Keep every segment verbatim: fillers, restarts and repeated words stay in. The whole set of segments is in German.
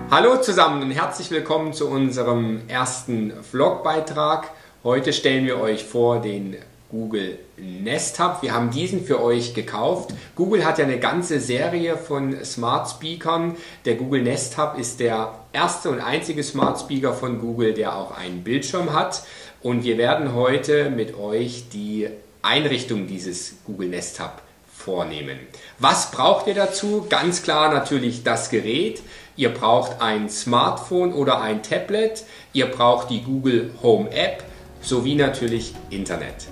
Hallo zusammen und herzlich willkommen zu unserem ersten Vlogbeitrag. Heute stellen wir euch vor den Google Nest Hub. Wir haben diesen für euch gekauft. Google hat ja eine ganze Serie von Smart Speakern. Der Google Nest Hub ist der erste und einzige Smart Speaker von Google, der auch einen Bildschirm hat. Und wir werden heute mit euch die Einrichtung dieses Google Nest Hub vornehmen. Was braucht ihr dazu? Ganz klar natürlich das Gerät. Ihr braucht ein Smartphone oder ein Tablet. Ihr braucht die Google Home App sowie natürlich Internet.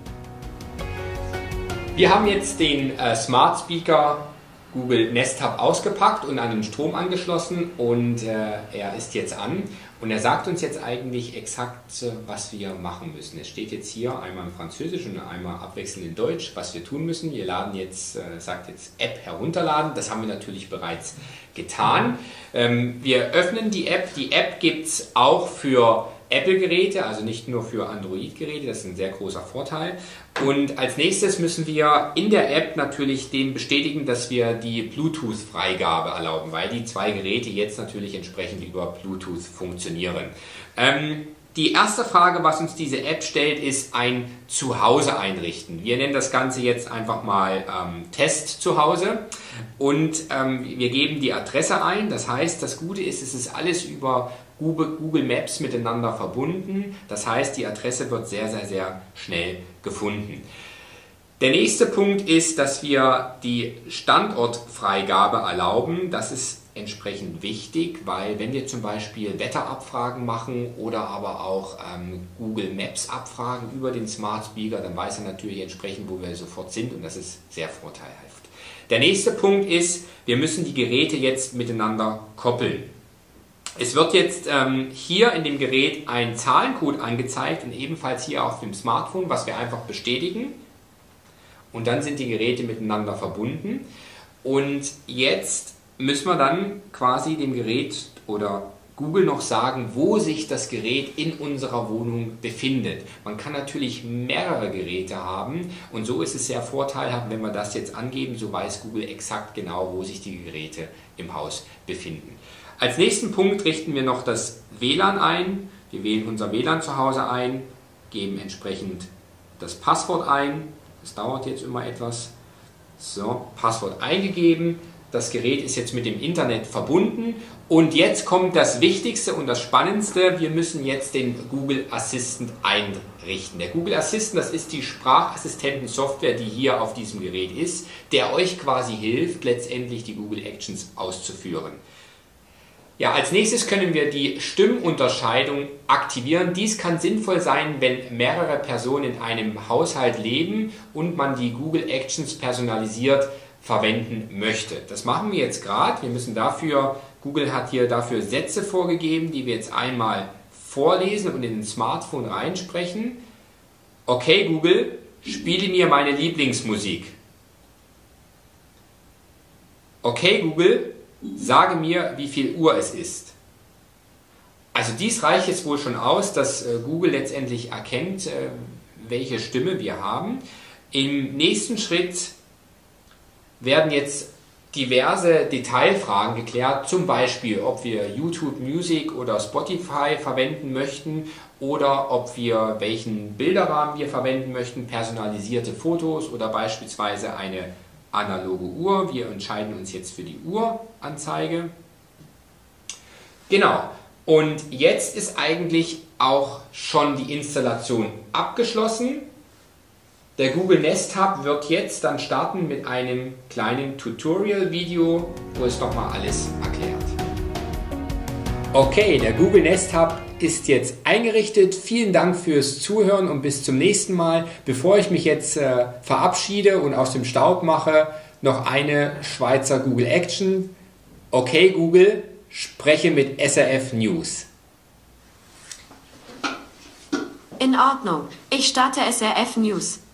Wir haben jetzt den äh, Smart Speaker Google Nest Hub ausgepackt und an den Strom angeschlossen und äh, er ist jetzt an und er sagt uns jetzt eigentlich exakt, was wir machen müssen. Es steht jetzt hier einmal in Französisch und einmal abwechselnd in Deutsch, was wir tun müssen. Wir laden jetzt, äh, sagt jetzt App herunterladen, das haben wir natürlich bereits getan. Ähm, wir öffnen die App, die App gibt es auch für Apple-Geräte, also nicht nur für Android-Geräte, das ist ein sehr großer Vorteil. Und als nächstes müssen wir in der App natürlich dem bestätigen, dass wir die Bluetooth-Freigabe erlauben, weil die zwei Geräte jetzt natürlich entsprechend über Bluetooth funktionieren. Ähm, die erste Frage, was uns diese App stellt, ist ein Zuhause einrichten. Wir nennen das Ganze jetzt einfach mal ähm, Test Zuhause und ähm, wir geben die Adresse ein. Das heißt, das Gute ist, es ist alles über Google Maps miteinander verbunden. Das heißt, die Adresse wird sehr, sehr, sehr schnell gefunden. Der nächste Punkt ist, dass wir die Standortfreigabe erlauben. Das ist entsprechend wichtig, weil wenn wir zum Beispiel Wetterabfragen machen oder aber auch ähm, Google Maps Abfragen über den Smart Speaker, dann weiß er natürlich entsprechend, wo wir sofort sind und das ist sehr vorteilhaft. Der nächste Punkt ist, wir müssen die Geräte jetzt miteinander koppeln. Es wird jetzt ähm, hier in dem Gerät ein Zahlencode angezeigt und ebenfalls hier auf dem Smartphone, was wir einfach bestätigen. Und dann sind die Geräte miteinander verbunden. Und jetzt müssen wir dann quasi dem Gerät oder Google noch sagen, wo sich das Gerät in unserer Wohnung befindet. Man kann natürlich mehrere Geräte haben und so ist es sehr vorteilhaft, wenn wir das jetzt angeben, so weiß Google exakt genau, wo sich die Geräte im Haus befinden. Als nächsten Punkt richten wir noch das W L A N ein. Wir wählen unser W L A N zu Hause ein, geben entsprechend das Passwort ein. Das dauert jetzt immer etwas. So, Passwort eingegeben. Das Gerät ist jetzt mit dem Internet verbunden. Und jetzt kommt das Wichtigste und das Spannendste. Wir müssen jetzt den Google Assistant einrichten. Der Google Assistant, das ist die Sprachassistenten-Software, die hier auf diesem Gerät ist, der euch quasi hilft, letztendlich die Google Actions auszuführen. Ja, als nächstes können wir die Stimmunterscheidung aktivieren. Dies kann sinnvoll sein, wenn mehrere Personen in einem Haushalt leben und man die Google Actions personalisiert verwenden möchte. Das machen wir jetzt gerade. Wir müssen dafür, Google hat hier dafür Sätze vorgegeben, die wir jetzt einmal vorlesen und in den Smartphone reinsprechen. Okay Google, spiele mir meine Lieblingsmusik. Okay Google, sage mir, wie viel Uhr es ist. Also dies reicht jetzt wohl schon aus, dass äh, Google letztendlich erkennt, äh, welche Stimme wir haben. Im nächsten Schritt werden jetzt diverse Detailfragen geklärt, zum Beispiel, ob wir YouTube Music oder Spotify verwenden möchten oder ob wir welchen Bilderrahmen wir verwenden möchten, personalisierte Fotos oder beispielsweise eine analoge Uhr. Wir entscheiden uns jetzt für die Uhranzeige. Genau. Und jetzt ist eigentlich auch schon die Installation abgeschlossen. Der Google Nest Hub wird jetzt dann starten mit einem kleinen Tutorial-Video, wo es nochmal alles erklärt. Okay, der Google Nest Hub ist jetzt eingerichtet. Vielen Dank fürs Zuhören und bis zum nächsten Mal. Bevor ich mich jetzt äh, verabschiede und aus dem Staub mache, noch eine Schweizer Google Action. Okay Google, spreche mit S R F News. In Ordnung, ich starte S R F News.